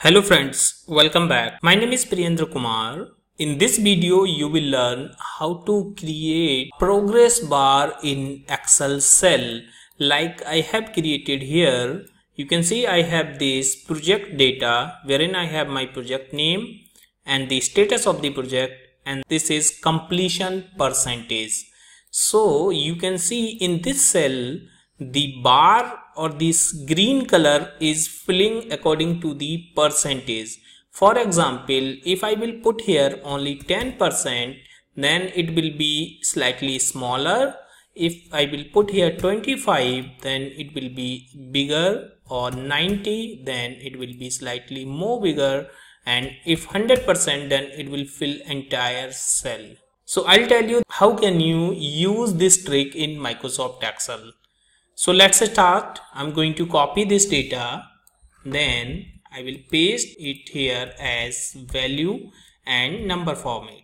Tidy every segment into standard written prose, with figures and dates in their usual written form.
Hello friends, welcome back. My name is Priyendra Kumar. In this video, you will learn how to create progress bar in Excel cell like I have created here. You can see I have this project data wherein I have my project name and the status of the project, and this is completion percentage. So you can see in this cell the bar or this green color is filling according to the percentage. For example, if I will put here only 10%, then it will be slightly smaller. If I will put here 25, then it will be bigger, or 90, then it will be slightly more bigger, and if 100%, then it will fill entire cell. So I'll tell you how can you use this trick in Microsoft Excel. So let's start. I'm going to copy this data, then I will paste it here as value and number format.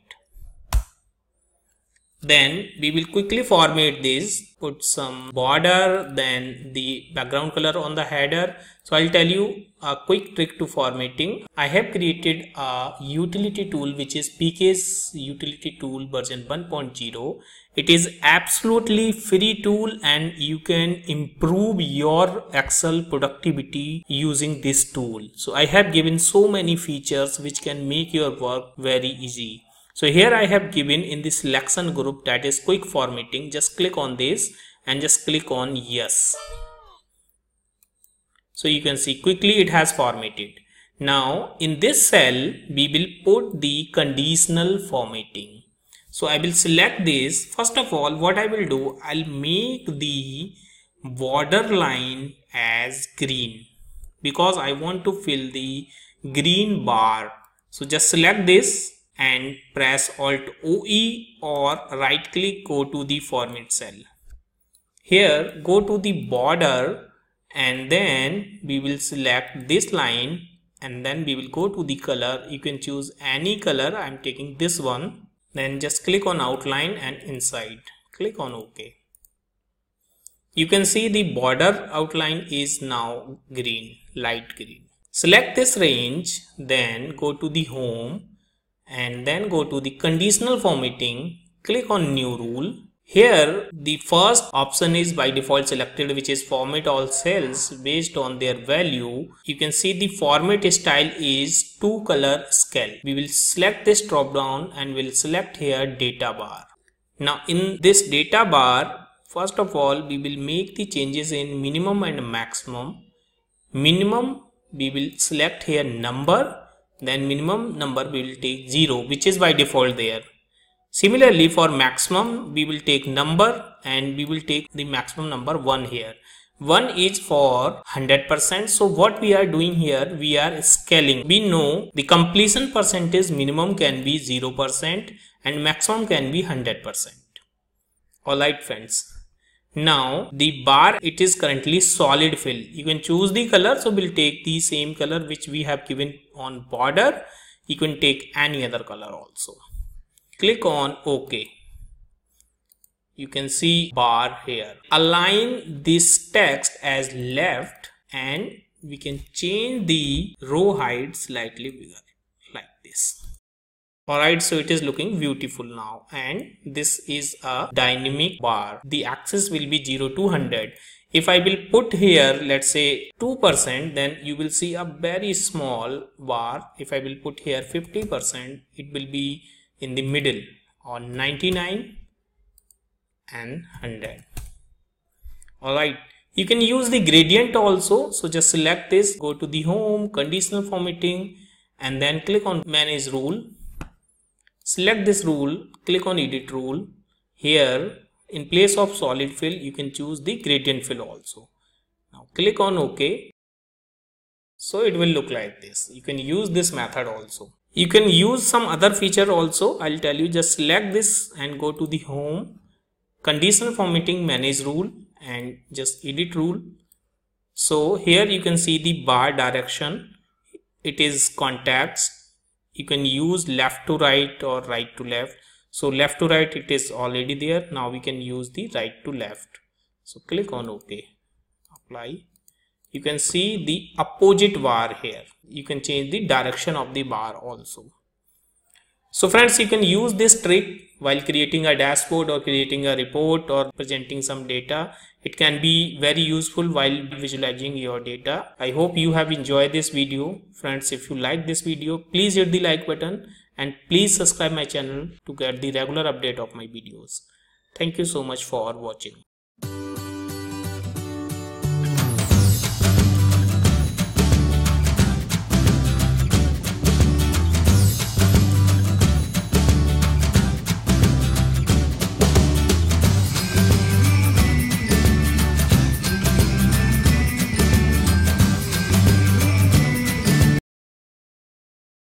Then we will quickly format this, put some border, then the background color on the header. So I'll tell you a quick trick to formatting. I have created a utility tool which is PK's utility tool version 1.0. It is absolutely free tool and you can improve your Excel productivity using this tool. So I have given so many features which can make your work very easy. So here I have given in the selection group, that is quick formatting. Just click on this and just click on yes. So you can see quickly it has formatted. Now in this cell we will put the conditional formatting. So I will select this. First of all, what I will do, I'll make the border line as green because I want to fill the green bar. So just select this and press Alt OE or right click, go to the format cell. Here go to the border and then we will select this line and then we will go to the color. You can choose any color. I am taking this one. Then just click on outline and inside. Click on OK. You can see the border outline is now green, light green. Select this range, then go to the home and then go to the conditional formatting, click on new rule. Here the first option is by default selected, which is format all cells based on their value. You can see the format style is 2 color scale. We will select this drop down and we'll select here data bar. Now in this data bar, first of all we will make the changes in minimum and maximum. Minimum we will select here number, then minimum number we will take 0, which is by default there. Similarly for maximum we will take number and we will take the maximum number 1 here. 1 is for 100%. So what we are doing here, we are scaling. We know the completion percentage minimum can be 0% and maximum can be 100%. Alright friends. Now the bar, it is currently solid fill. You can choose the color, so we'll take the same color which we have given on border. You can take any other color also. Click on OK. You can see bar here. Align this text as left and we can change the row height slightly bigger like this. Alright, so it is looking beautiful now, and this is a dynamic bar. The axis will be 0 to 100. If I will put here, let's say 2%, then you will see a very small bar. If I will put here 50%, it will be in the middle, on 99 and 100. Alright, you can use the gradient also. So just select this, go to the home, conditional formatting, and then click on manage rule. Select this rule, click on edit rule. Here in place of solid fill you can choose the gradient fill also. Now click on OK. So it will look like this. You can use this method also. You can use some other feature also. I'll tell you, just select this and go to the home, conditional formatting, manage rule, and just edit rule. So here you can see the bar direction. It is contacts. You can use left to right or right to left. So left to right it is already there. Now we can use the right to left. So click on OK, apply. you can see the opposite bar here. You can change the direction of the bar also. So friends, you can use this trick while creating a dashboard or creating a report or presenting some data. It can be very useful while visualizing your data. I hope you have enjoyed this video. Friends, if you like this video, please hit the like button and please subscribe my channel to get the regular update of my videos. Thank you so much for watching.